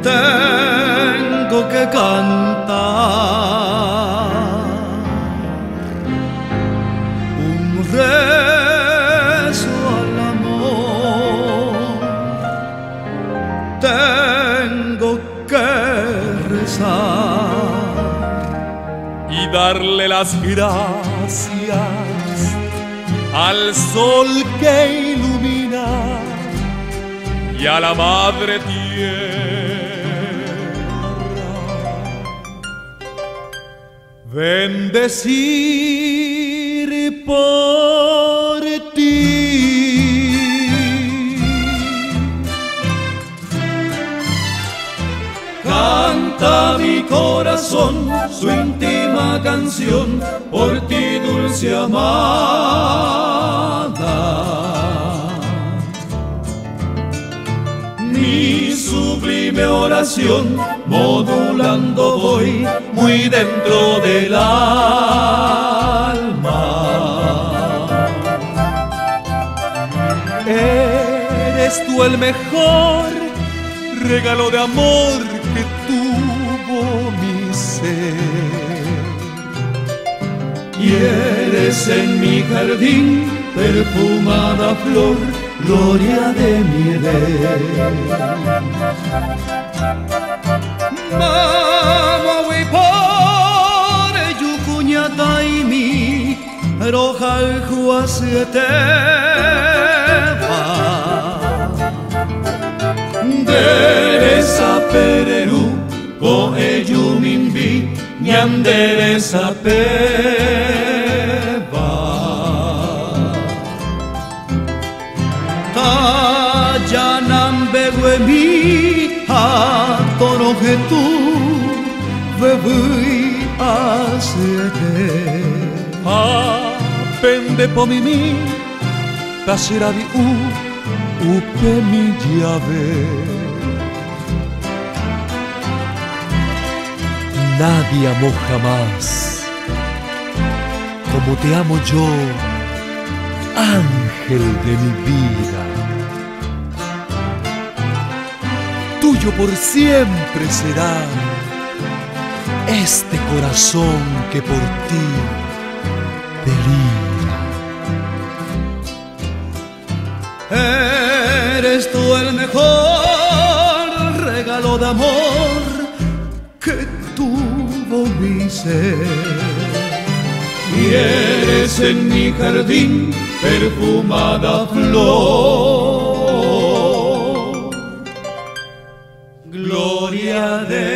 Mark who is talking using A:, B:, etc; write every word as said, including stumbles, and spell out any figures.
A: tengo que cantar un rezo al amor. Tengo que rezar
B: y darle las gracias al sol que ilumina y a la madre tierra. Bendecir por ti.
A: Canta mi corazón su íntima canción por ti, dulce amada. Mi sublime oración modulando voy muy dentro del alma.
B: Eres tú el mejor regalo de amor que tuvo mi ser,
A: y eres en mi jardín perfumada flor, gloria de mi edén. Mama we por yukunya taimi roja juaseteva Deresa Pererú, ko eyumimbi, ñanderesa peba. Tayanam beguemi, atoroje tú, bebui asete.
B: Apende po mimi, tasirabi u, upe mi llave. Nadie amó jamás como te amo yo, ángel de mi vida. Tuyo por siempre será este corazón que por ti delira.
A: Eres tú el mejor regalo de amor que tuvo mi ser, y eres en mi jardín perfumada flor, gloria de